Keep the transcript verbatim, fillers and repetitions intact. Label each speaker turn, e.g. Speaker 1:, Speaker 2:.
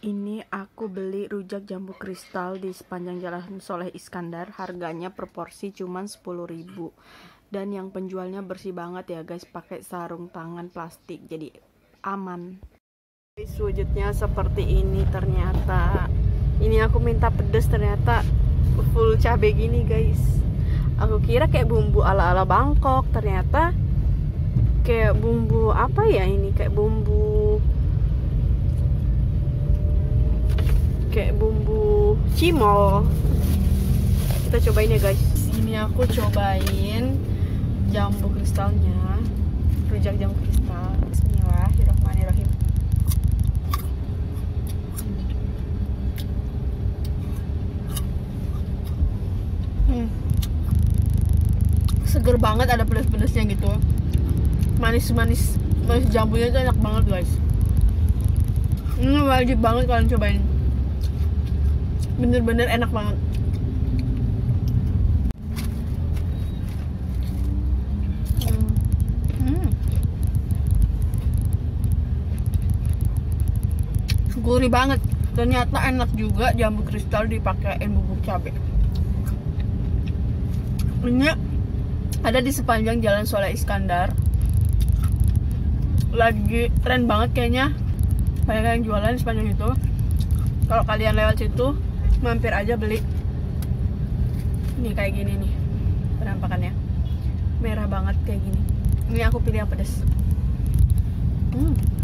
Speaker 1: Ini aku beli rujak jambu kristal di sepanjang Jalan Soleh Iskandar. Harganya per porsi cuman sepuluh ribu. Dan yang penjualnya bersih banget ya guys, pakai sarung tangan plastik, jadi aman. Guys, wujudnya seperti ini ternyata. Ini aku minta pedes, ternyata full cabai gini guys. Aku kira kayak bumbu ala-ala Bangkok, ternyata kayak bumbu apa ya ini, kayak bumbu kayak bumbu cimol. Kita cobain ya guys. Ini aku cobain jambu kristalnya, rujak jambu kristal. Bismillahirrahmanirrahim. Hmm. Seger banget, ada pedas-pedasnya gitu. Manis-manis, manis jambunya itu enak banget guys. Ini wajib banget kalian cobain. Bener-bener enak banget. Hmm. Hmm. Gurih banget. Ternyata enak juga jambu kristal dipakein bubuk cabai. Ini ada di sepanjang Jalan Soleh Iskandar. Lagi tren banget kayaknya. Banyak yang jualan di sepanjang itu. Kalau kalian lewat situ, mampir aja beli. Nih kayak gini nih penampakannya, merah banget kayak gini. Ini aku pilih yang pedas. Hmm.